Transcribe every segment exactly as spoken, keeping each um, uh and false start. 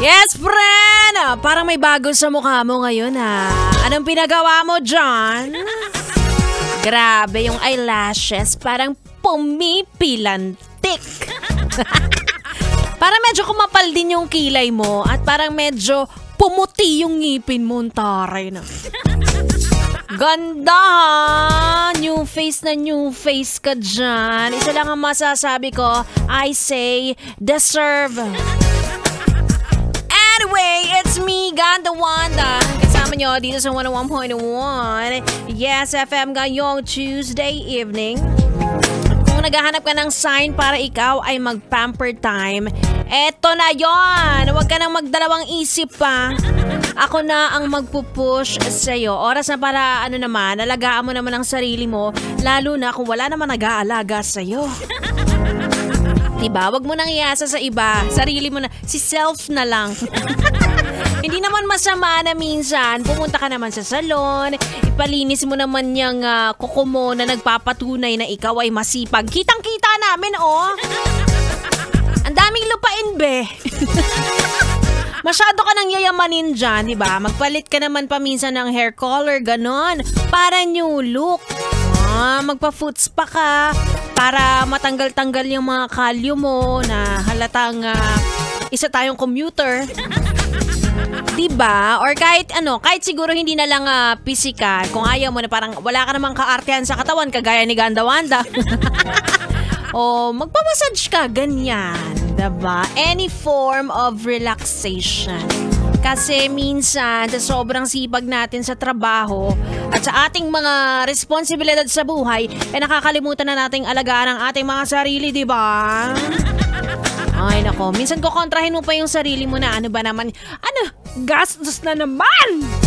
Yes, friend! Ah, parang may bago sa mukha mo ngayon, ha? Anong pinagawa mo dyan? Grabe, yung eyelashes parang pumipilantik. Parang medyo kumapal din yung kilay mo at parang medyo pumuti yung ngipin mo. Taray na. Ganda, ha? New face na new face ka dyan. Isa lang ang masasabi ko, I say, deserve. Anyway, it's me, Ganda Wanda. Kasama nyo dito sa one oh one point one. Yes, F M ngayong Tuesday evening. Kung naghahanap ka ng sign para ikaw ay mag-pamper time, eto na yon. Huwag ka nang magdalawang isip pa. Ako na ang magpupush sa'yo. Oras na para ano naman, alagaan mo naman ang sarili mo, lalo na kung wala naman nag-aalaga sa'yo. Diba? Wag mo nang iasa sa iba. Sarili mo na. Si self na lang. Hindi naman masama na minsan pumunta ka naman sa salon, ipalinis mo naman yung uh, kuko mo na nagpapatunay na ikaw ay masipag. Kitang-kita namin, oh. Ang daming lupain, be. Masyado ka nang yayamanin dyan, di ba? Magpalit ka naman paminsan ng hair color, ganon. Para new look. Ah, magpa-foot spa ka para matanggal-tanggal yung mga kalyo mo na halatang uh, isa tayong commuter. Diba? Or kahit ano, kahit siguro hindi na lang uh, physical. Kung ayaw mo na parang wala ka namang kaartehan sa katawan kagaya ni Ganda Wanda. O magpamassage ka, ganyan. Diba? Any form of relaxation. Kasi minsan, sa sobrang sipag natin sa trabaho at sa ating mga responsibilidad sa buhay, eh nakakalimutan na nating alagaan ang ating mga sarili, di ba? Ay nako, minsan ko kontrahin mo pa yung sarili mo na ano ba naman, ano, gastos na naman!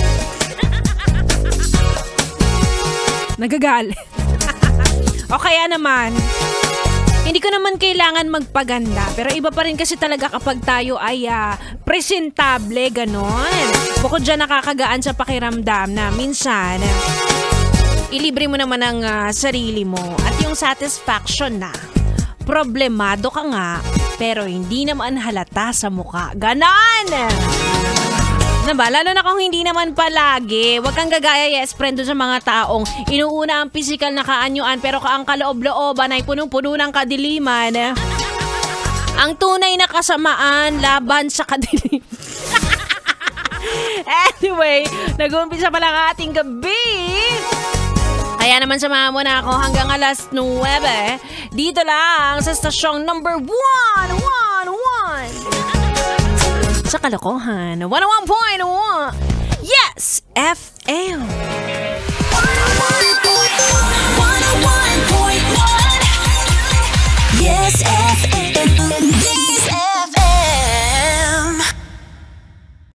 Nagagalit. O kaya naman, hindi ko naman kailangan magpaganda, pero iba pa rin kasi talaga kapag tayo ay uh, presentable, ganon. Bukod dyan nakakagaan sa pakiramdam na minsan, ilibre mo naman ang uh, sarili mo at yung satisfaction na problemado ka nga, pero hindi naman halata sa mukha. Ganon! Diba? Lalo na kung hindi naman palagi. Huwag kang gagaya, yes, friend, doon sa mga taong inuuna ang physical na kaanyuan pero ang kaloob-looban ay punong-puno ng kadiliman. Ang tunay na kasamaan laban sa kadiliman. Anyway, nag-uumpisa pa lang ating gabi. Kaya naman samahan mo na ako hanggang alas nuwebe. Dito lang sa stasyong number one, one, one. Sa kalokohan, one oh one point one. Yes, F M.